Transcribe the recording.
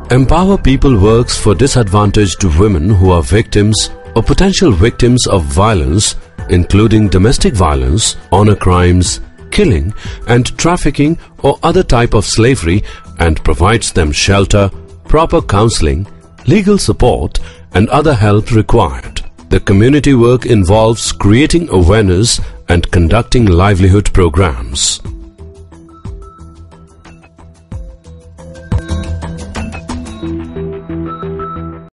Empower People works for disadvantaged women who are victims or potential victims of violence, including domestic violence, honor crimes, killing and trafficking or other type of slavery, and provides them shelter, proper counseling, legal support and other help required. The community work involves creating awareness and conducting livelihood programs.